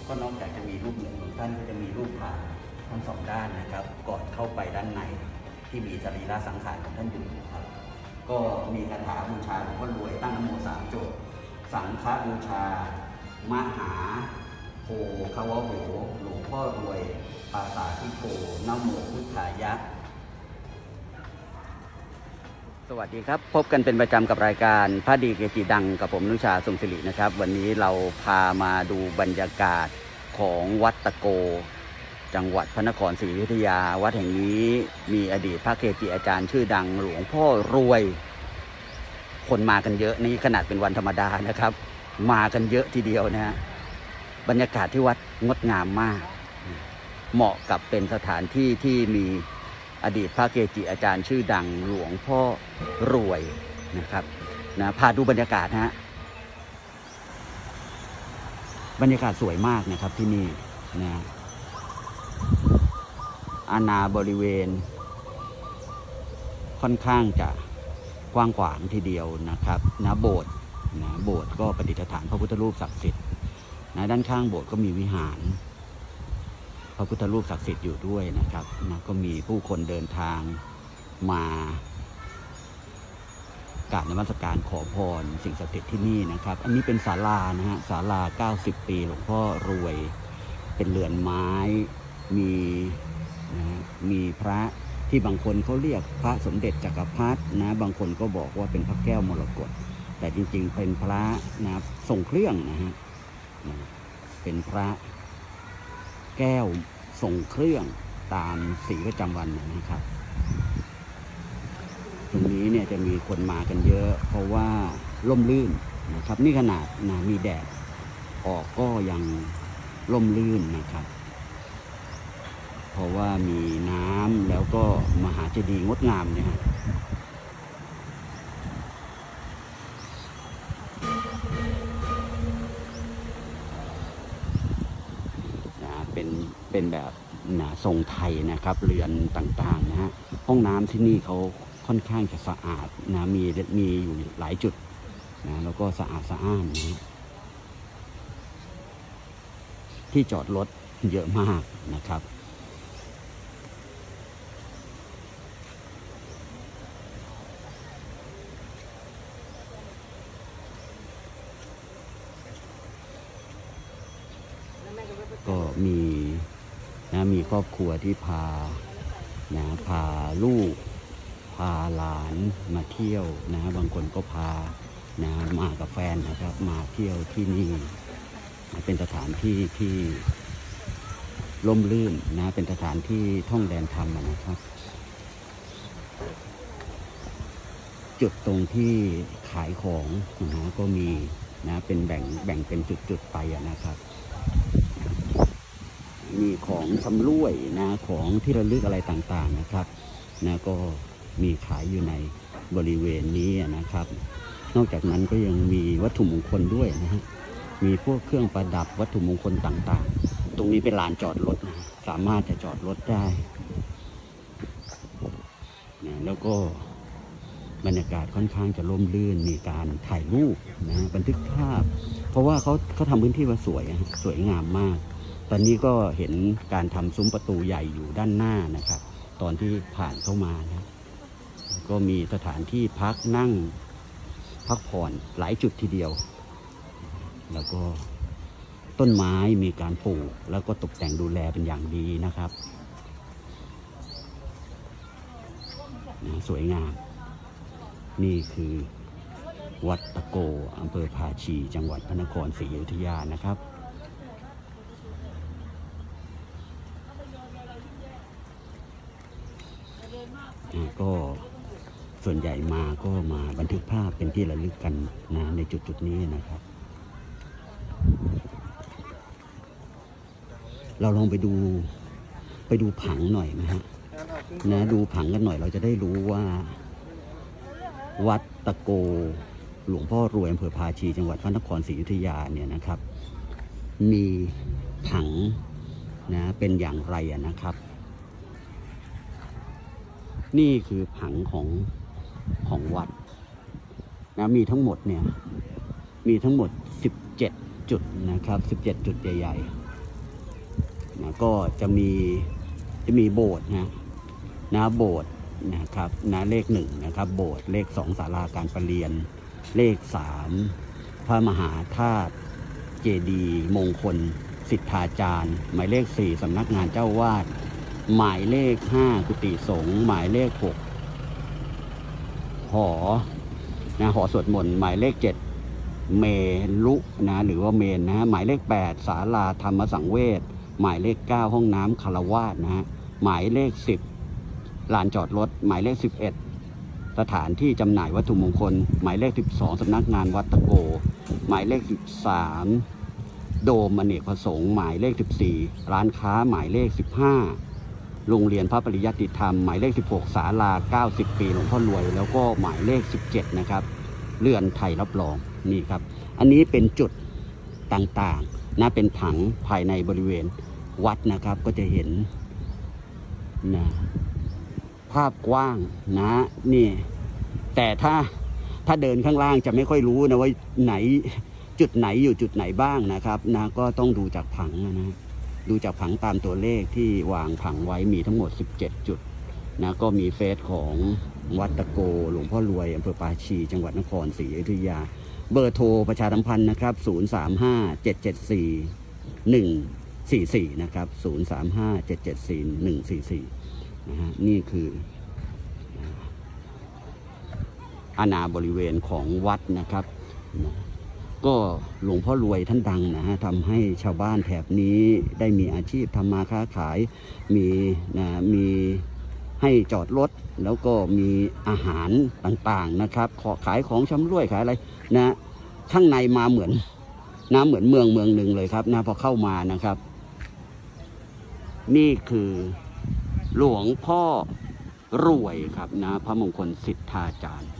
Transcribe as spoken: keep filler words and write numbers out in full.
ก็นอกจากจะมีรูปหนึ่งของท่านก็จะมีรูปผาทั้งสองด้านนะครับก่อนเข้าไปด้านในที่มีสรีระสังขารของท่านอยู่ครับก็มีคาถาบูชาหลวงพ่อรวยตั้งนโมสามจบสังฆบูชามหาโพคาวะโหหลวงพ่อรวยปาสาธิโกนโมพุทธายะสวัสดีครับพบกันเป็นประจำกับรายการพระดีเกจิดังกับผมนุชาทรงศิรินะครับวันนี้เราพามาดูบรรยากาศของวัดตะโกจังหวัดพระนครศรีอยุธยาวัดแห่งนี้มีอดีตพระเกจิอาจารย์ชื่อดังหลวงพ่อรวยคนมากันเยอะนี่ขนาดเป็นวันธรรมดานะครับมากันเยอะทีเดียวนะฮะบรรยากาศที่วัดงดงามมากเหมาะกับเป็นสถานที่ที่มีอดีตพระเกจิอาจารย์ชื่อดังหลวงพ่อรวยนะครับนะพาดูบรรยากาศฮะบรรยากาศสวยมากนะครับที่นี่นะอาณาบริเวณค่อนข้างจะกว้างขวางทีเดียวนะครับนะโบสถ์นะโบสถ์ก็ประดิษฐานพระพุทธรูปศักดิ์สิทธิ์นะด้านข้างโบสถ์ก็มีวิหารพระพุทธรูปศักดิ์สิทธิ์อยู่ด้วยนะครับนะก็มีผู้คนเดินทางมากราบนมัสการขอพรสิ่งศักดิ์สิทธิ์ที่นี่นะครับอันนี้เป็นศาลานะฮะศาลาเก้าสิบปีหลวงพ่อรวยเป็นเรือนไม้มีนะมีพระที่บางคนเขาเรียกพระสมเด็จจักรพรรดินะบางคนก็บอกว่าเป็นพระแก้วมรกตแต่จริงๆเป็นพระนะทรงเครื่องนะฮะเป็นพระแก้วทรงเครื่องตามสีประจำวันนะครับตรงนี้เนี่ยจะมีคนมากันเยอะเพราะว่าร่มรื่นนะครับนี่ขนาดนะมีแดดออกก็ยังร่มรื่นนะครับเพราะว่ามีน้ำแล้วก็มหาเจดีย์งดงามเนี่ยฮะเป็นเป็นแบบนะทรงไทยนะครับเรือนต่างๆนะฮะห้องน้ำที่นี่เขาค่อนข้างจะสะอาดนะมีมีอยู่หลายจุดนะแล้วก็สะอาดสะอ้านนะที่จอดรถเยอะมากนะครับก็มีนะมีครอบครัวที่พานะพาลูกพาหลานมาเที่ยวนะบางคนก็พานะมากับแฟนนะครับมาเที่ยวที่นี่นะเป็นสถานที่ที่ร่มรื่นนะเป็นสถานที่ท่องแดนธรรมนะครับจุดตรงที่ขายของนะก็มีนะเป็นแบ่งแบ่งเป็นจุดๆไปนะครับมีของชำร่วยนะของที่ระลึกอะไรต่างๆนะครับนะก็มีขายอยู่ในบริเวณนี้นะครับนอกจากนั้นก็ยังมีวัตถุมงคลด้วยนะฮะมีพวกเครื่องประดับวัตถุมงคลต่างๆตรงนี้เป็นลานจอดรถนะสามารถจะจอดรถได้นะแล้วก็บรรยากาศค่อนข้างจะร่มรื่นมีการถ่ายรูปนะบันทึกภาพเพราะว่าเขาเขาทำพื้นที่มาสวยสวยงามมากตอนนี้ก็เห็นการทำซุ้มประตูใหญ่อยู่ด้านหน้านะครับตอนที่ผ่านเข้ามานะก็มีสถานที่พักนั่งพักผ่อนหลายจุดทีเดียวแล้วก็ต้นไม้มีการปลูกแล้วก็ตกแต่งดูแลเป็นอย่างดีนะครับนะสวยงามนี่คือวัดตะโกอำเภอภาชีจังหวัดพระนครศรีอยุธยานะครับก็ส่วนใหญ่มาก็มาบันทึกภาพเป็นที่ระลึกกันนะในจุดจุดนี้นะครับเราลองไปดูไปดูผังหน่อยนะฮะนะดูผังกันหน่อยเราจะได้รู้ว่าวัดตะโกหลวงพ่อรวยอำเภอภาชีจังหวัดพระนครศรีอยุธยาเนี่ยนะครับมีผังนะเป็นอย่างไรนะครับนี่คือผังของของวัดนะมีทั้งหมดเนี่ยมีทั้งหมดสิบเจ็ดจุดนะครับสิบเจ็ดจุดใหญ่นะก็จะมีจะมีโบสถ์นะนะโบสถ์นะครับนะเลขหนึ่งนะครับโบสถ์เลขสองศาลาการประเรียนเลขสามพระมหาธาตุเจดีย์มงคลสิทธาจารย์หมายเลขสี่สำนักงานเจ้าวาดหมายเลขห้ากุฏิสงฆ์หมายเลขหกหอนะหอสวดมนต์หมายเลขเจ็ดเมลุนะหรือว่าเมนนะหมายเลขแปดศาลาธรรมสังเวชหมายเลขเก้าห้องน้ำคารวาสนะฮะหมายเลขสิบลานจอดรถหมายเลขสิบเอ็ดสถานที่จำหน่ายวัตถุมงคลหมายเลขสิบสองสำนักงานวัดตะโกหมายเลขสิบสามโดมอเนกประสงค์หมายเลขสิบสี่ร้านค้าหมายเลขสิบห้าโรงเรียนพระปริยัติธรรมหมายเลขสิบหกศาลาเก้าสิบปีหลวงพ่อรวยแล้วก็หมายเลขสิบเจ็ดนะครับเลื่อนไทยรับรองนี่ครับอันนี้เป็นจุดต่างๆนะเป็นผังภายในบริเวณวัดนะครับก็จะเห็นนะภาพกว้างนะนี่แต่ถ้าถ้าเดินข้างล่างจะไม่ค่อยรู้นะว่าไหนจุดไหนอยู่จุดไหนบ้างนะครับนะก็ต้องดูจากผังนะดูจากผังตามตัวเลขที่วางผังไว้มีทั้งหมดสิบเจ็ดจุดนะก็มีเฟซของวัดตะโกหลวงพ่อรวยอำเภอปาชีจังหวัดนครศรีอยุธยาเบอร์โทรประชาสัมพันธ์นะครับศูนย์ สาม ห้า เจ็ด เจ็ด สี่ หนึ่ง สี่ สี่นะครับศูนย์ สาม ห้า เจ็ด เจ็ด สี่ หนึ่ง สี่ สี่นะฮะนี่คืออาณาบริเวณของวัดนะครับนะก็หลวงพ่อรวยท่านดังนะฮะทำให้ชาวบ้านแถบนี้ได้มีอาชีพทำมาค้าขายมีนะมีให้จอดรถแล้วก็มีอาหารต่างๆนะครับขอขายของชำร่วยขายอะไรนะข้างในมาเหมือนนะเหมือนเมืองเมืองหนึ่งเลยครับนะพอเข้ามานะครับนี่คือหลวงพ่อรวยครับนะพระมงคลสิทธาจารย์